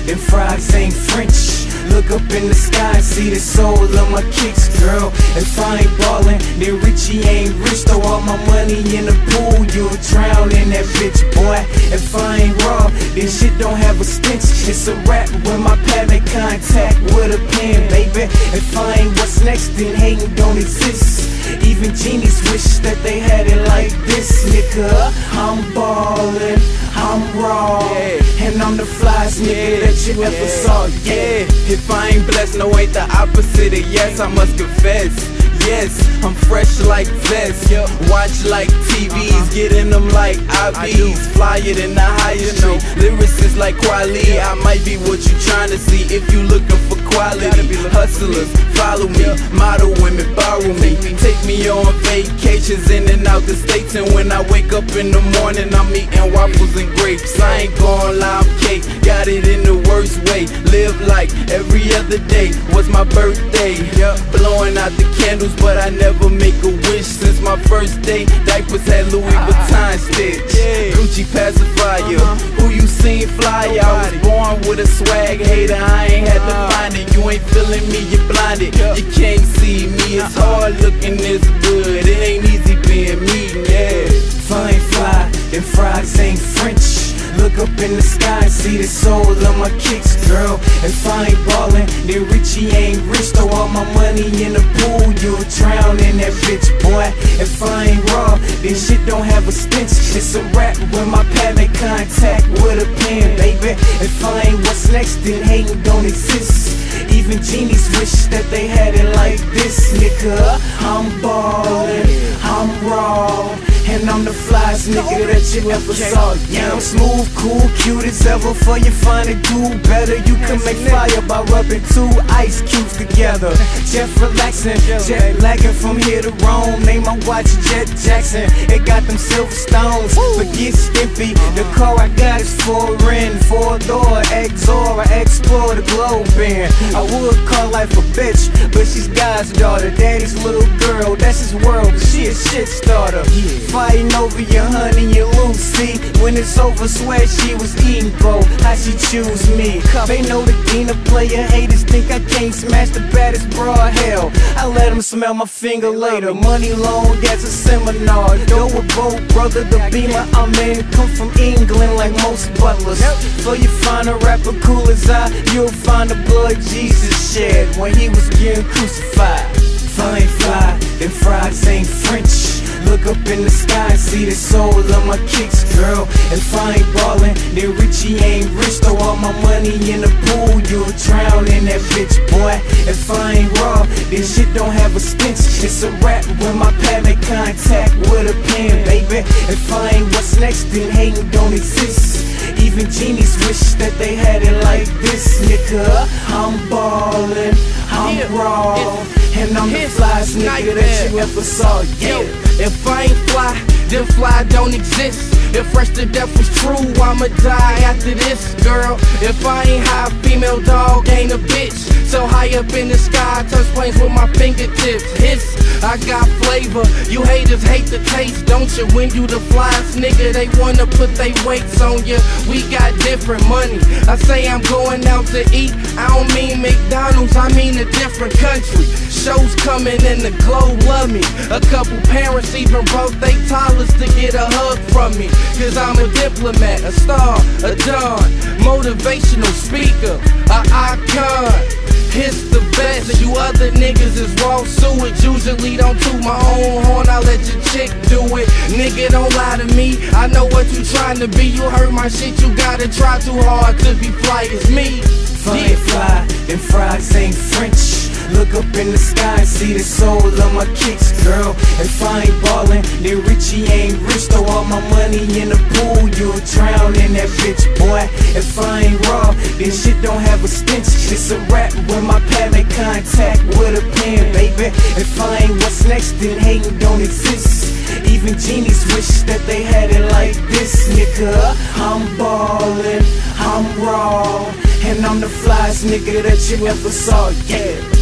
them fries ain't French. Look up in the sky and see the soul of my kicks, girl. If I ain't ballin', then Richie ain't rich. Throw all my money in the pool, you'll drown in that bitch, boy. If I ain't raw, then shit don't have a stench. It's a rap when my pad make contact with a pen, baby. If I ain't what's next, then hating don't exist. Even genies wish that they had it like this, nigga. I'm ballin', I'm raw, and I'm the flyest nigga that you ever saw, yeah. If I ain't blessed, no, ain't the opposite of yes, I must confess. Yes, I'm fresh like Vest. Watch like TVs, getting them like IBs. Flyer than the highest street. Lyricists like Quali, I might be what you trying to see. If you looking for quality, hustlers, follow me. Model women, borrow me. Take me on vacations in and out the states. And when I wake up in the morning, I'm eating waffles and grapes. I ain't gon' lie, I'm cake. Got it in the worst way. Live like every other day was my birthday. Blowing out the candles, but I never make a wish. Since my first day, diapers had Louis Vuitton stitch. Gucci pacifier, who you seen fly? I was born with a swag hater, I ain't had to find it. You ain't feeling me, you're blinded. You can't see me, it's hard looking this good. It ain't easy being me, yeah. If I ain't fly, then fries ain't French. Look up in the sky and see the soul of my kicks, girl. If I ain't ballin', then Richie ain't rich. Throw all my money in the pool, you'll drown in that bitch, boy. If I ain't raw, then shit don't have a stench. It's a rap when my pad make contact with a pen, baby. If I ain't what's next, then hating don't exist. Even genies wish that they had it like this, nigga. I'm ballin', I'm raw, and I'm the flyest nigga that you ever saw. Yeah, I'm smooth, cool, cute as ever. For you find it, do better. You can make fire by rubbing two ice cubes together. Jet relaxing, jet lagging from here to Rome. Name my watch Jet Jackson. It got them silver stones. Forget Stimpy. The car I got is foreign, 4-door, Exor. I explore the globe in. I would call life a bitch, but she's God's daughter. Daddy's little girl, that's his world, but she a shit starter. Fighting over your honey and Lucy. When it's over, swear she was eating, bro. How she choose me? They know the Dina player. Haters think I can't smash the baddest broad. Hell, I let them smell my finger later. Money long as a seminar. Go with both, brother, the beamer I'm in. Come from England like most butlers. So you find a rapper cool as I, you'll find the blood Jesus shed when he was getting crucified. If I ain't fly, then fries ain't French. Look up in the sky and see the soul of my kicks, girl. If I ain't ballin', then Richie ain't rich. Throw all my money in the pool, you'll drown in that bitch, boy. If I ain't raw, then shit don't have a stench. It's a rap when my pad make contact with a pen, baby. If I ain't what's next, then hating don't exist. Even genies wish that they had it like this, nigga. I'm ballin', I'm raw, and I'm the flyest nigga that you ever saw, yeah. If I ain't fly, then fly don't exist. If fresh to death was true, I'ma die after this, girl. If I ain't high, female dog ain't a bitch. So high up in the sky, I touch planes with my fingertips. Hiss, I got flavor. You haters hate the taste, don't you? When you the flyest nigga, they wanna put they weights on you. We got different money. I say I'm going out to eat, I don't mean McDonald's, I mean a different country. Shows coming and the globe love me. A couple parents even broke they toddlers to get a hug from me. Cause I'm a diplomat, a star, a don, motivational speaker, a icon. It's the best, you other niggas is raw sewage. Usually don't toot my own horn, I let your chick do it. Nigga, don't lie to me, I know what you trying to be. You heard my shit, you gotta try too hard to be fly as me. If I ain't fly, then fries ain't French. Look up in the sky and see the soul of my kicks, girl. If I ain't ballin', then Richie ain't rich. Throw all my money in the pool, you'll drown in that bitch, boy. If I ain't raw, then shit don't have a stench. It's a rap when my pad make contact with a pen, baby. If I ain't what's next, then hating don't exist. Even genies wish that they had it like this, nigga. I'm ballin', I'm raw, and I'm the flyest nigga that you ever saw, yeah.